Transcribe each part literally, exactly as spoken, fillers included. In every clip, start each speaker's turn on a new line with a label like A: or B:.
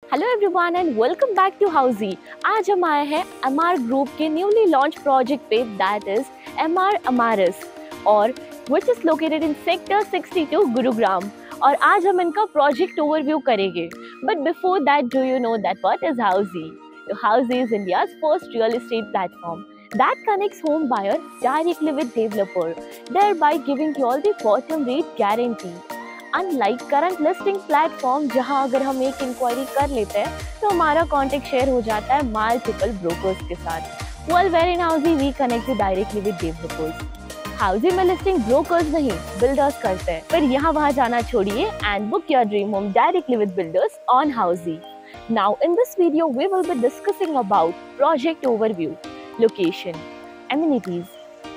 A: Hello everyone and welcome back to Housiey. आज हम आए हैं एमआर ग्रुप के न्यूली लॉन्च प्रोजेक्ट पे, दैट इज एमआर अमारस और which is located in sector sixty two Gurugram. और आज हम इनका प्रोजेक्ट ओवरव्यू करेंगे। But before that, do you know that what is Housiey? Housiey is India's first real estate platform that connects home buyer directly with developer, thereby giving you all the bottom rate guarantee. Unlike current listing platform जहां अगर हम एक inquiry कर लेते हैं तो हमारा contact share हो जाता है मल्टीपल ब्रोकर्स के साथ। Well where in Housiey we connect directly with developers. Housiey में लिस्टिंग ब्रोकर्स नहीं बिल्डर्स करते हैं। फिर यहाँ वहाँ जाना छोड़िए and book your dream home directly with builders on Housiey. Now in this video we will be discussing about project overview, location, amenities,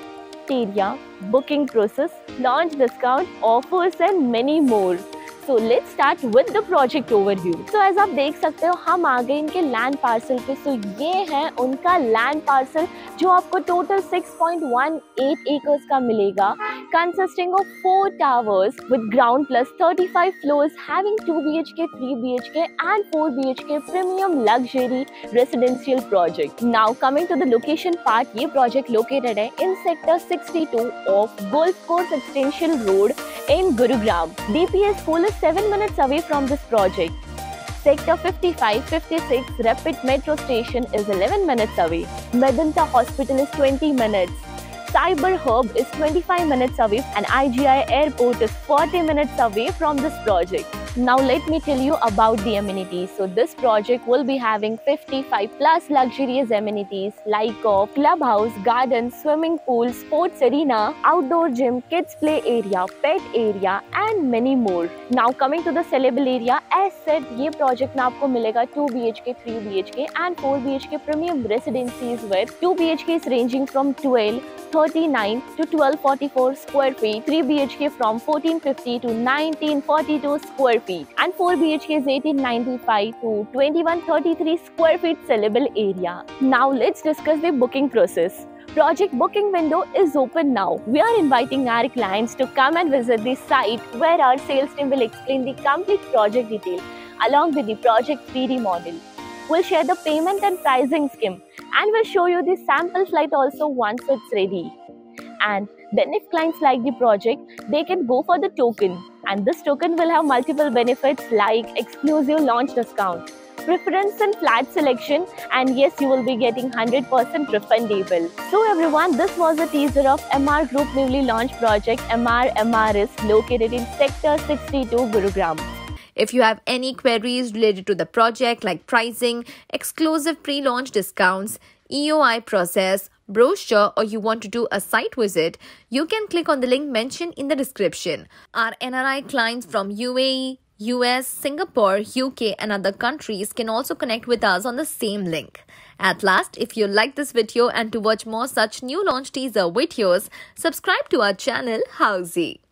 A: area, booking process, launch discount, offers and many more. So let's start with the project overview. So as आप देख सकते हो हम आ गए इनके land parcel पे। So ये है उनका लैंड पार्सल जो आपको total six point one eight acres का मिलेगा, consisting of four towers with ground plus thirty-five floors, having two B H K, three B H K and four B H K premium luxury residential project. Now coming to the location part, ये project located है in sector sixty-two of Golf Course Extension Road in Gurugram. D P S school is seven minutes away from this project. Sector fifty-five fifty-six Rapid Metro Station is eleven minutes away. Medanta Hospital is twenty minutes. Cyber Hub is twenty-five minutes away and I G I Airport is forty minutes away from this project. Now let me tell you about the amenities. So this project will be having fifty-five plus luxurious amenities like a clubhouse, garden, swimming pool, sports arena, outdoor gym, kids play area, pet area and many more. Now coming to the sellable area, as said ये project में आपको मिलेगा two B H K, three B H K and four B H K premium residencies with two B H Ks ranging from twelve thirty-nine to twelve forty-four square feet, three B H K from fourteen fifty to nineteen forty-two square feet, and four B H K is eighteen ninety-five to twenty-one thirty-three square feet sellable area. Now let's discuss the booking process. Project booking window is open now. We are inviting our clients to come and visit the site where our sales team will explain the complete project detail along with the project three D model. We'll share the payment and pricing scheme and we'll show you the sample flight also once it's ready. And then if clients like the project, they can go for the token, and this token will have multiple benefits like exclusive launch discount, preference in flat selection, and yes, you will be getting one hundred percent refundable. So everyone, this was a teaser of M R Group newly launched project M R Amaris located in sector sixty-two Gurugram.
B: If you have any queries related to the project like pricing, exclusive pre-launch discounts, E O I process, brochure, or you want to do a site visit, you can click on the link mentioned in the description. Our N R I clients from U A E, U S, Singapore, U K and other countries can also connect with us on the same link. At last, if you like this video and to watch more such new launch teaser videos, subscribe to our channel Housey.